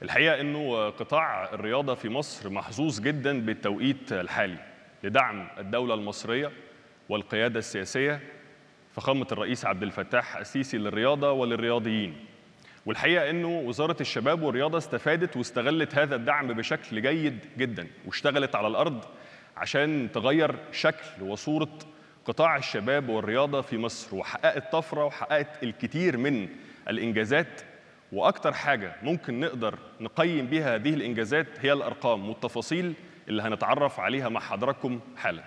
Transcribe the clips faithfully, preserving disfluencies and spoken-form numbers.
الحقيقة أنه قطاع الرياضة في مصر محظوظ جدا بالتوقيت الحالي لدعم الدولة المصرية والقيادة السياسية فخامة الرئيس عبد الفتاح السيسي للرياضة وللرياضيين. والحقيقة أنه وزارة الشباب والرياضة استفادت واستغلت هذا الدعم بشكل جيد جدا واشتغلت على الأرض عشان تغير شكل وصورة قطاع الشباب والرياضة في مصر، وحققت طفرة وحققت الكثير من الإنجازات. وأكتر حاجة ممكن نقدر نقيم بها هذه الإنجازات هي الأرقام والتفاصيل اللي هنتعرف عليها مع حضراتكم حالا.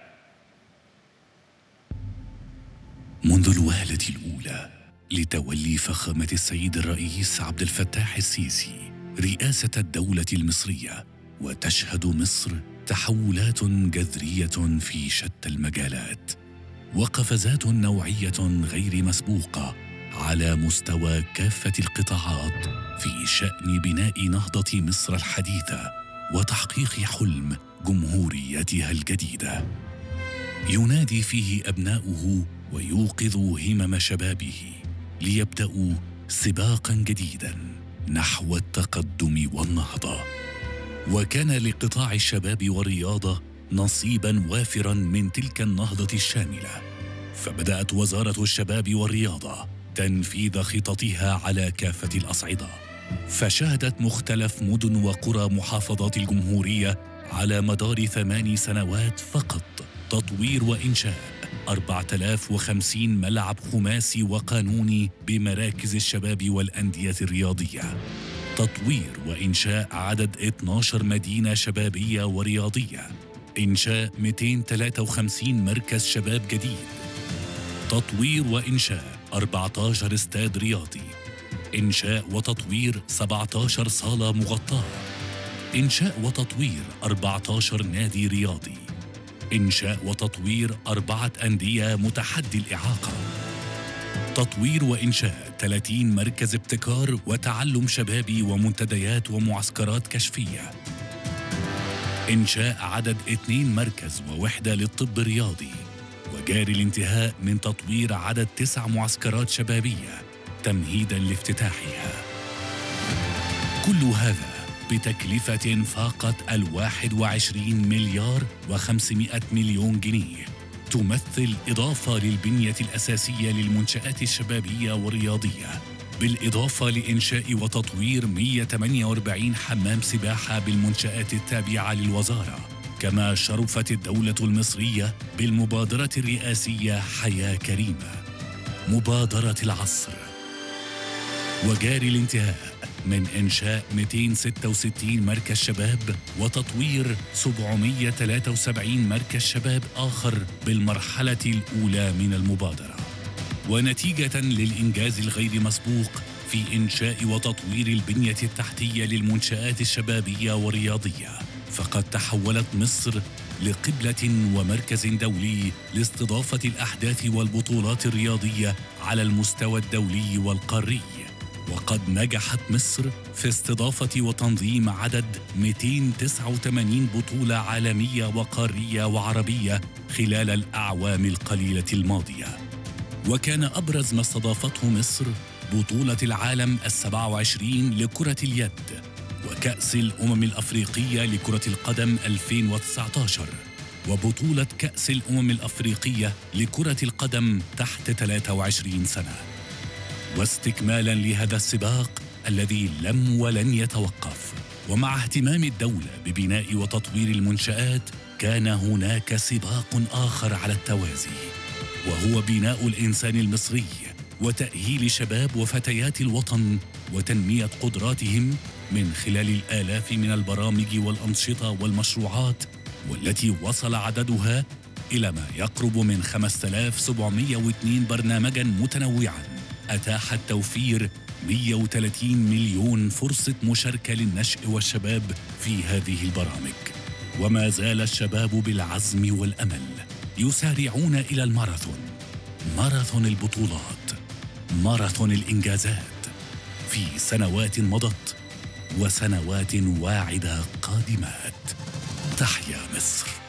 منذ الوهلة الأولى لتولي فخامة السيد الرئيس عبد الفتاح السيسي رئاسة الدولة المصرية، وتشهد مصر تحولات جذرية في شتى المجالات وقفزات نوعية غير مسبوقة على مستوى كافة القطاعات في شأن بناء نهضة مصر الحديثة وتحقيق حلم جمهوريتها الجديدة. ينادي فيه أبناؤه ويوقظ همم شبابه ليبدأوا سباقاً جديداً نحو التقدم والنهضة. وكان لقطاع الشباب والرياضة نصيباً وافراً من تلك النهضة الشاملة، فبدأت وزارة الشباب والرياضة تنفيذ خططها على كافة الأصعدة، فشهدت مختلف مدن وقرى محافظات الجمهورية على مدار ثمان سنوات فقط تطوير وإنشاء أربعة آلاف وخمسين ملعب خماسي وقانوني بمراكز الشباب والأندية الرياضية، تطوير وإنشاء عدد اثنتي عشرة مدينة شبابية ورياضية، إنشاء مئتين وثلاثة وخمسين مركز شباب جديد، تطوير وإنشاء أربعة عشر استاد رياضي، إنشاء وتطوير سبعة عشر صالة مغطاة، إنشاء وتطوير أربعة عشر نادي رياضي، إنشاء وتطوير أربعة أندية متحدي الإعاقة، تطوير وإنشاء ثلاثين مركز ابتكار وتعلم شبابي ومنتديات ومعسكرات كشفية، إنشاء عدد اثنين مركز ووحدة للطب الرياضي، وجاري الانتهاء من تطوير عدد تسع معسكرات شبابية تمهيداً لافتتاحها. كل هذا بتكلفة فاقت الواحد وعشرين مليار وخمسمائة مليون جنيه، تمثل إضافة للبنية الأساسية للمنشآت الشبابية والرياضية، بالإضافة لإنشاء وتطوير مئة وثمانية وأربعين حمام سباحة بالمنشآت التابعة للوزارة. كما شرفت الدولة المصرية بالمبادرة الرئاسية حياة كريمة، مبادرة العصر، وجاري الانتهاء من إنشاء مئتين وستة وستين مركز شباب وتطوير سبعمئة وثلاثة وسبعين مركز شباب آخر بالمرحلة الأولى من المبادرة. ونتيجة للإنجاز الغير مسبوق في إنشاء وتطوير البنية التحتية للمنشآت الشبابية والرياضية، فقد تحولت مصر لقبلة ومركز دولي لاستضافة الأحداث والبطولات الرياضية على المستوى الدولي والقاري. وقد نجحت مصر في استضافة وتنظيم عدد مئتين وتسعة وثمانين بطولة عالمية وقارية وعربية خلال الأعوام القليلة الماضية. وكان أبرز ما استضافته مصر بطولة العالم السبع وعشرين لكرة اليد، وكأس الأمم الأفريقية لكرة القدم ألفين وتسعة عشر، وبطولة كأس الأمم الأفريقية لكرة القدم تحت ثلاثة وعشرين سنة. واستكمالاً لهذا السباق الذي لم ولن يتوقف، ومع اهتمام الدولة ببناء وتطوير المنشآت، كان هناك سباق آخر على التوازي، وهو بناء الإنسان المصري وتأهيل شباب وفتيات الوطن وتنمية قدراتهم من خلال الآلاف من البرامج والأنشطة والمشروعات، والتي وصل عددها إلى ما يقرب من خمسة آلاف وسبعمئة واثنين برنامجاً متنوعاً أتاحت توفير مئة وثلاثين مليون فرصة مشاركة للنشء والشباب في هذه البرامج. وما زال الشباب بالعزم والأمل يسارعون إلى الماراثون، ماراثون البطولات، ماراثون الإنجازات في سنوات مضت وسنوات واعدة قادمات. تحيا مصر.